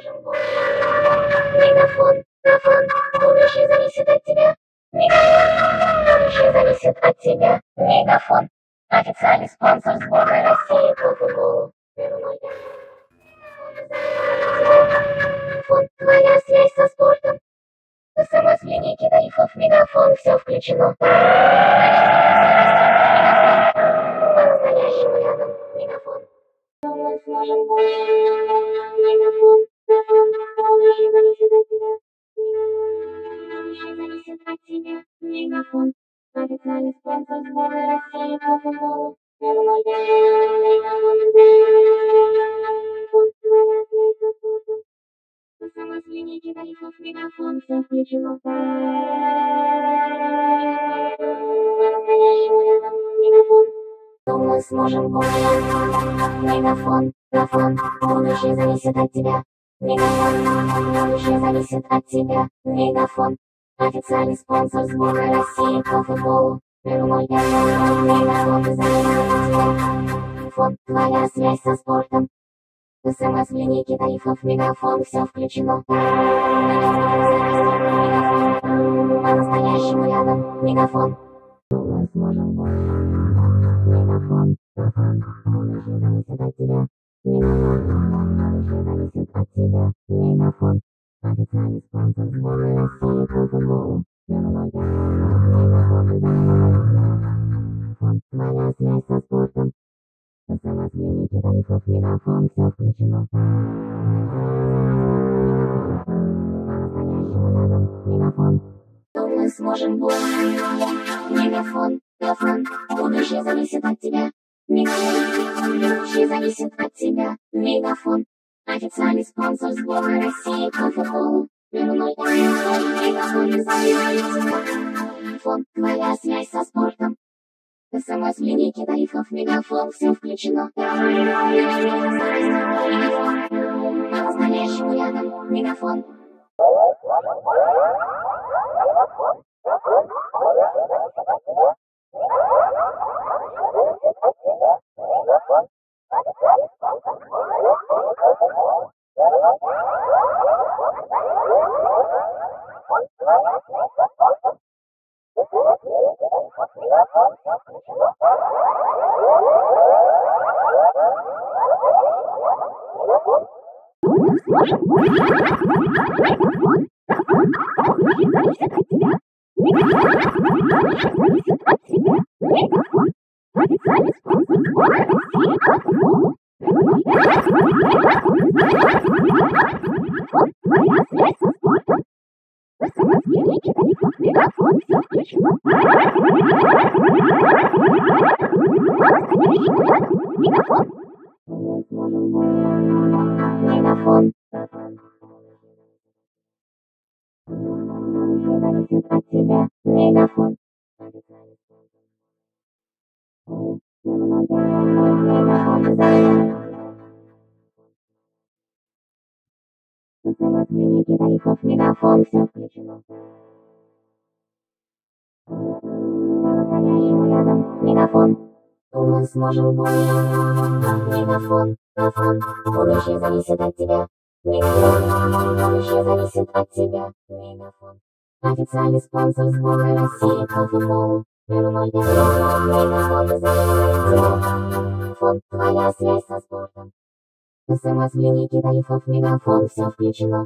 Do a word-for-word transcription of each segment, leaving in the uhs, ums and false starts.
сможем больше. Мегафон, мегафон, будущее зависит от тебя. Мегафон, будущее зависит от тебя. Мегафон, официальный спонсор сборной России по футболу. Мегафон, твоя связь со спортом. СМС в линейке тарифов Мегафон, все включено. По-настоящему рядом. Мегафон. Мы сможем больше. Мегафон, мегафон, будущее зависит от тебя. Будущее зависит от тебя. Мегафон, официальный спонсор сборной России по футболу. Мегафон, твоя связь со спортом. СМС в линейке тарифов Мегафон, все включено. По-настоящему рядом. Мегафон. Мы сможем больше. Мегафон, мегафон, будущее зависит от тебя. Мегафон, будущее зависит от тебя. Мегафон, официальный спонсор сборной России по футболу. Мегафон, твоя связь со спортом. СМС в линейке тарифов Мегафон, все включено. По-настоящему рядом. Мегафон. Мы сможем больше. Мегафон, мегафон, будущее зависит от тебя. Мегафон, будущее зависит от тебя. Мегафон, официальный спонсор сборной России по футболу. Мегафон, твоя связь со спортом. СМС в линейке тарифов Мегафон, все включено. По-настоящему рядом. Мегафон. Мы сможем больше. Мегафон, мегафон, будущее зависит от тебя. Мегафон, будущее зависит от тебя. Мегафон, официальный спонсор сборной России по футболу. Мегафон, твоя связь со спортом. СМС в линейке тарифов Мегафон, все включено. Мегафон, по-настоящему рядом. Мегафон. Мегафон. Зависит от тебя. Мегафон. СМС в линейке тарифов Мегафон, все включено. По-настоящему рядом. Мегафон. Мы сможем больше. Мегафон, мегафон, будущее зависит от тебя. Мегафон, будущее зависит от тебя. Мегафон, официальный спонсор сборной России по футболу. Мегафон, твоя связь со спортом. СМС в линейке тарифов Мегафон, все включено.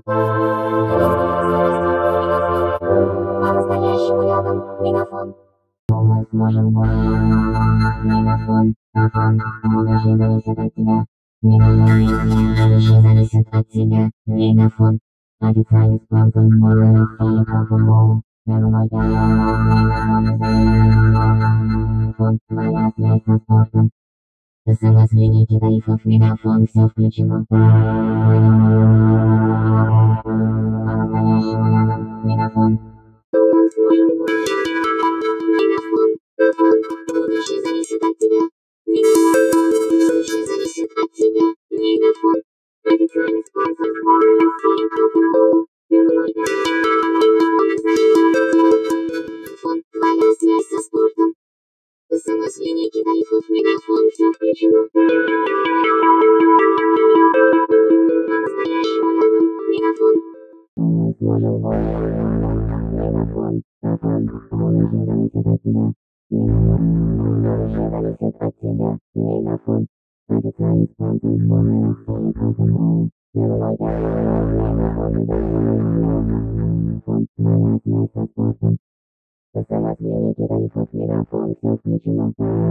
По-настоящему рядом. Мегафон. Мы сможем больше. Мегафон, мегафон, будущее зависит от тебя. Мегафон, будущее зависит от тебя. Мегафон, официальный спонсор сборной России по футболу. Мегафон, твоя связь со спортом. СМС в линейке тарифов Мегафон, все включено. По-настоящему рядом. Мегафон. Мы сможем больше. Мегафон, мегафон, будущее зависит от тебя. Мегафон, будущее зависит от тебя. Мегафон, официальный спонсор сборной России по футболу. Мегафон, твоя связь со спортом. СМС в линейке тарифов Мегафон, все включено. По-настоящему рядом. сможем больше. Мегафон, афон, будущее зависит от тебя. Мегафон, будущее зависит от тебя. Мегафон, официальный спонсор сборной России по футболу. Мировой Мегафон, фонд, твоя связь со спортом. СМС, великий тарифов, Мегафон, все включено.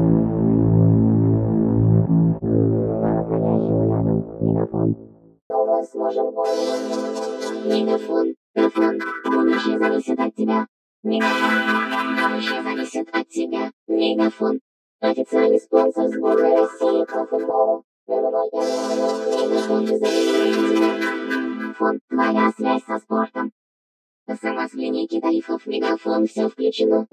По-настоящему рядом, Мегафон. Снова сможем больше. Мегафон, афон, будущее зависит от тебя. Мегафон, будущее зависит от тебя. Мегафон, официальный спонсор сборной России по футболу. Мировой Мегафон, зависит от тебя. Фонд, твоя связь со спортом. СМС, линейки тарифов, Мегафон, все включено.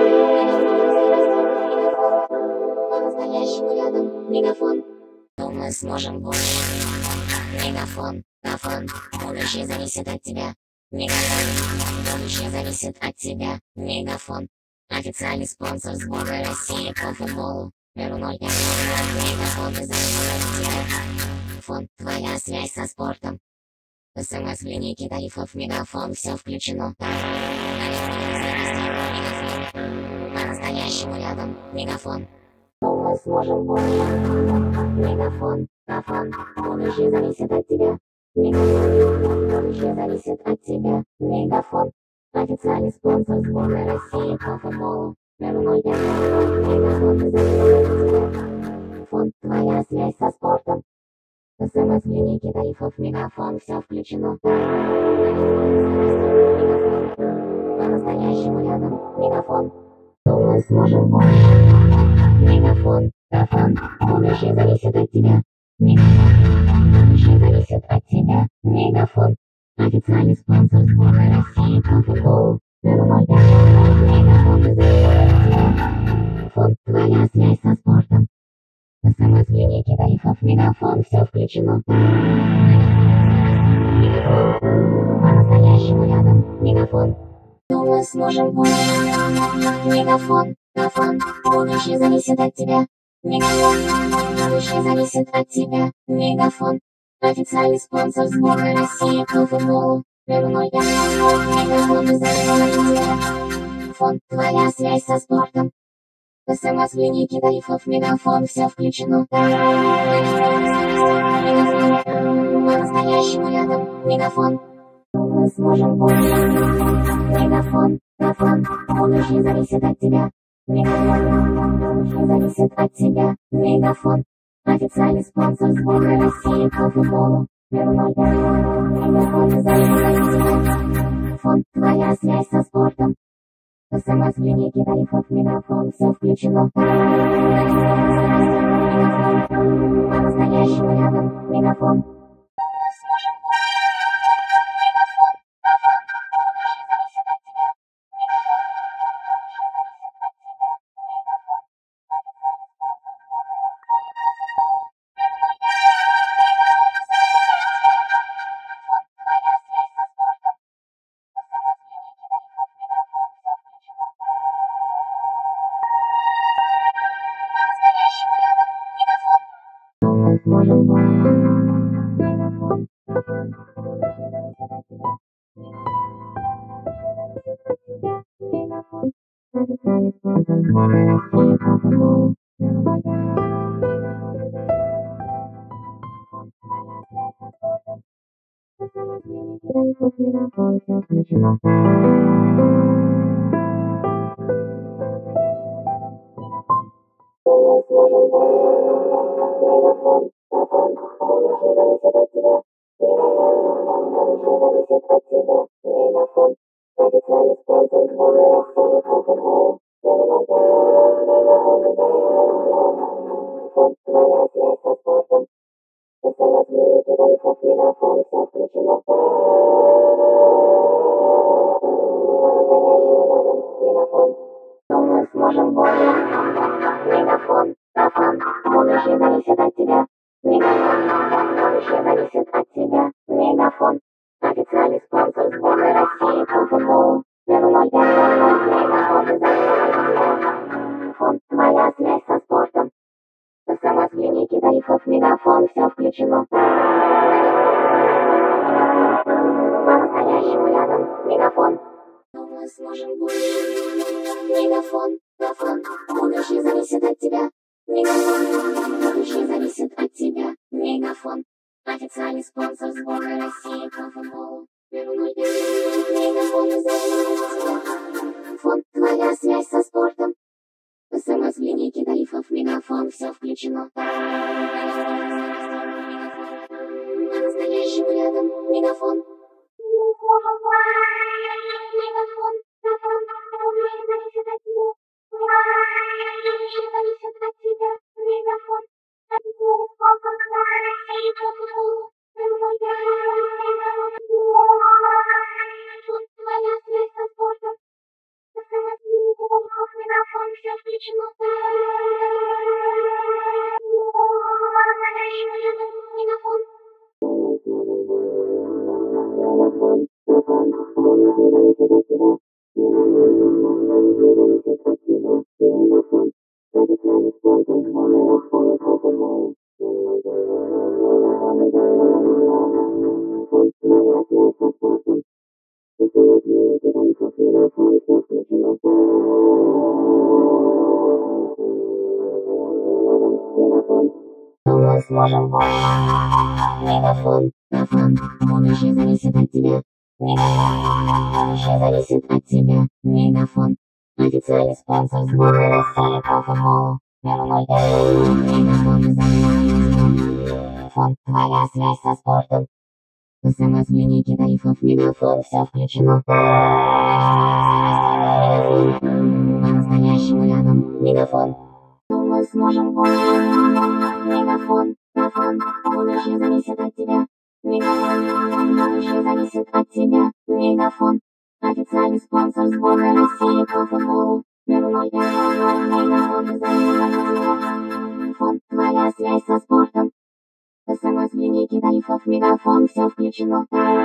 По-настоящему рядом, Мегафон. Но мы сможем больше. Мегафон, афон, будущее зависит от тебя. Мегафон, будущее зависит от тебя. Мегафон, официальный спонсор сборной России по футболу. Мировой Мегафон, зависит от тебя. Фонд, твоя связь со спортом. СМС, линейки тарифов, Мегафон, все включено. По-настоящему рядом, Мегафон. Мы сможем больше. Мегафон, афон, будущее зависит от тебя. Мегафон, будущее зависит от тебя. Мегафон, официальный спонсор сборной России по футболу. Мировой Мегафон, зависит от тебя. Фонд, твоя связь со спортом. СМС, линейки тарифов, Мегафон, все включено. По-настоящему рядом, Мегафон. Мы сможем больше. Мегафон, афон, будущее зависит от тебя. Мегафон, будущее зависит от тебя. Мегафон, официальный спонсор сборной России по футболу. Мировой Мегафон, зависит от тебя. Фонд, твоя связь со спортом. СМС, линейки тарифов, Мегафон, все включено. Мегафон, по-настоящему рядом, Мегафон. Но мы сможем больше. Мегафон, афон, будущее зависит от тебя. Мегафон, будущее зависит от тебя. Мегафон, официальный спонсор сборной России по футболу. Мировой Мегафон, зависит от тебя. Фонд, твоя связь со спортом. СМС, линейки тарифов, Мегафон, все включено. Мегафон, по-настоящему рядом, Мегафон. Мы сможем больше. Мегафон, афон, будущее зависит от тебя. Мегафон, будущее зависит от тебя. Мегафон, официальный спонсор сборной России по футболу. Мировой Мегафон, зависит от тебя. Фонд, твоя связь со спортом. СМС, линейки тарифов, Мегафон, все включено. По-настоящему рядом, Мегафон. Сможем больше. Мегафон, афон, будущее зависит от тебя. Мегафон, официальный спонсор сборной России по футболу. Мировой Фонд, твоя связь со спортом. СМС, линейки тарифов, Мегафон, все включено. Мы сможем больше. Мегафон, афон, будущее зависит от тебя. Мегафон, будущее зависит от тебя. Мегафон, официальный спонсор сборной России по футболу. Мировой Мегафон, зависит от тебя. Фонд, твоя связь со спортом. СМС, линейки тарифов, Мегафон, все включено. По-настоящему рядом, Мегафон. Но мы сможем больше. Мегафон, афон, будущее зависит от тебя. Мегафон, будущее зависит от тебя. Мегафон, официальный спонсор сборной России по футболу. Мировой Мегафон, зависит от тебя. Фонд, твоя связь со спортом. СМС, линейки тарифов, Мегафон, все включено. По-настоящему рядом, сможем больше. Мегафон, мегафон, будущее зависит от тебя. Мегафон, будущее зависит от тебя. Мегафон, официальный спонсор сборной России по футболу. Мегафон зависит. Фон, твоя связь со спортом. СМС в линейке тарифов Мегафон, все включено. По-настоящему рядом Мегафон. Мегафон, Мегафон, будущее зависит от тебя. Будущее зависит от тебя. Мегафон, официальный спонсор сборной России по футболу. Фон, твоя связь со спортом. СМС в линейке тарифов Мегафон, все включено. По-настоящему рядом Мегафон. Мы сможем больше. Мегафон, мегафон, будущее зависит от тебя. Мегафон, будущее зависит от тебя. Мегафон, официальный спонсор сборной России по футболу. Мегафон зависит. Фон, твоя связь со спортом. СМС в линейке тарифов Мегафон, все включено. Мегафон, по-настоящему рядом Мегафон. Мы сможем больше. Мегафон, мегафон, будущее зависит от тебя. Мегафон, будущее зависит от тебя. Мегафон, официальный спонсор сборной России по футболу. Мегафон зависит от тебя. Фон, твоя связь со спортом. СМС в линейке тарифов Мегафон, все включено.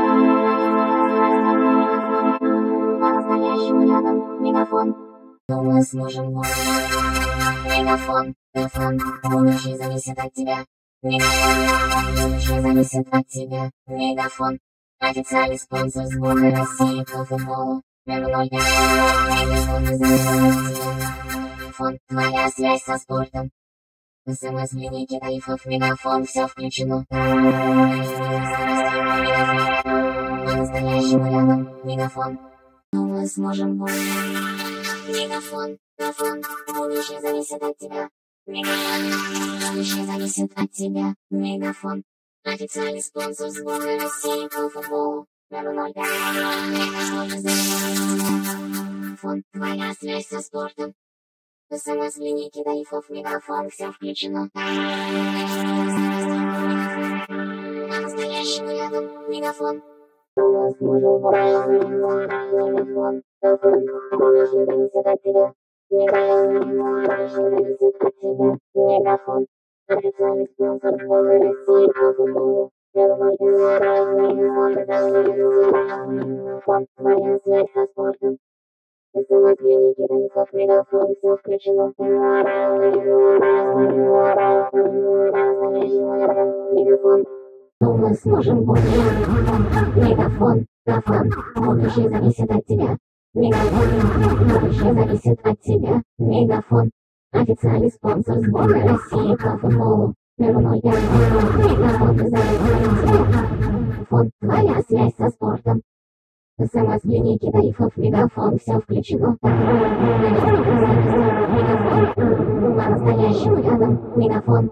По-настоящему рядом Мегафон. Мы сможем больше. Мегафон, мегафон, будущее зависит от тебя. Мегафон, будущее зависит от тебя. Мегафон, официальный спонсор сборной России по футболу. Мегафон зависит от тебя. Фон, твоя связь со спортом. СМС в линейке тарифов Мегафон, все включено. По-настоящему рядом Мегафон. Мы сможем больше. Мегафон, мегафон, будущее зависит от тебя. Мегафон, будущее зависит от тебя. Мегафон, официальный спонсор сборной России по футболу. Мегафон зависит. Фон, твоя связь со спортом. СМС в линейке тарифов Мегафон, все включено. По-настоящему рядом Мегафон. Мы сможем больше. Мегафон, мегафон, будущее зависит от тебя. Мегафон, будущее зависит от тебя. Мегафон, официальный спонсор сборной России по футболу. Мегафон зависит. Фон, твоя связь со спортом. СМС в линейке тарифов Мегафон, все включено. Мегафон. Мы сможем больше. Мегафон, мегафон, будущее зависит от тебя. Мегафон, будущее зависит от тебя. Мегафон, официальный спонсор сборной России по футболу. Мегафон зависит от тебя. Фон, твоя связь со спортом. СМС в линейке тарифов Мегафон, все включено. Мегафон, по-настоящему рядом Мегафон.